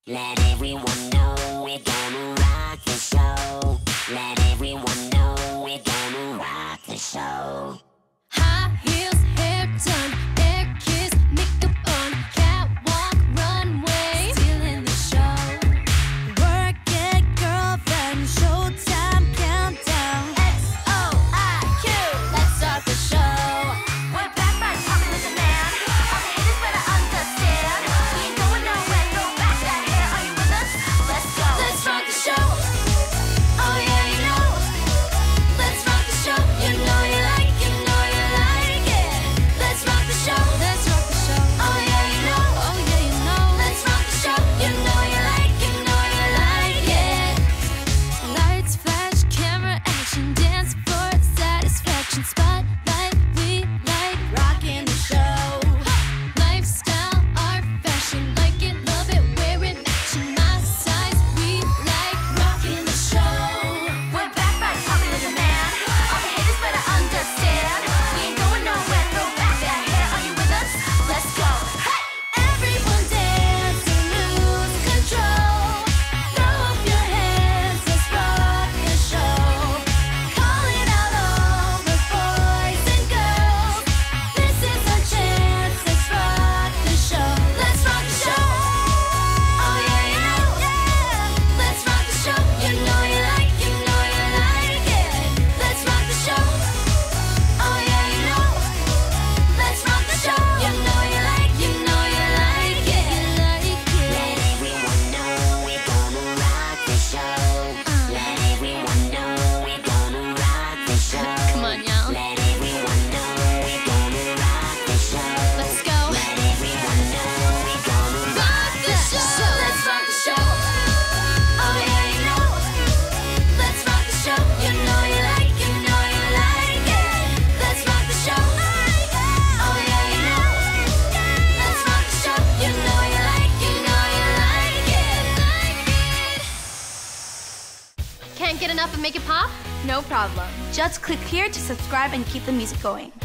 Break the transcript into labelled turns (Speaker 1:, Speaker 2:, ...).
Speaker 1: Let everyone know we're gonna rock the show. Let everyone know we're gonna rock the show.
Speaker 2: High heels, hair done, air kiss, makeup on, catwalk, runway, stealing the show. Work it, girlfriend, showtime countdown. XOIQ, let's start the show.
Speaker 3: We're back by popular demand. All the haters better understand. We ain't going nowhere, throw back that hair. Are you with us? Let's go.
Speaker 2: Let's rock the show. Oh yeah, you know. Let's rock the show. You know you like it. Let's rock the show. Let's rock the show. Oh yeah, you know. Oh yeah, you know. Let's rock the show. You know you like it. Know you like it. Lights, flash, camera, action, dance for satisfaction. Spotlight, we like rocking the show. Lifestyle, art, fashion, like it, love it, wear it, matching my size. We like rocking the show.
Speaker 3: We're back by popular demand. All the haters better understand. We ain't going nowhere, throw back that hair. Are you with us? Let's go. Hey!
Speaker 2: Everyone dance and lose control. Throw up your hands, let's rock the show. Calling out all the boys and girls. This is our chance, let's rock the show. Let's rock the show. Oh yeah, you know. Let's rock the show. You know you like it, know you like it. Let's rock the show. Oh yeah, you know. Let's rock the show. You know you like it, know you like it.
Speaker 1: Let everyone know we're gonna rock the show. Let everyone know we're gonna rock the show.
Speaker 2: Come on, y'all.
Speaker 1: Let everyone know we're gonna rock the show.
Speaker 2: Let's go.
Speaker 1: Let everyone know we're gonna
Speaker 2: Rock the show. Let's rock the show. Oh yeah, you know. Let's rock the show. You know you like it, know you like it. Let's rock the show. Oh yeah, you know. Let's rock the show. You know you like it, know you like it.
Speaker 4: Can't get enough and make it pop? No problem. Just click here to subscribe and keep the music going.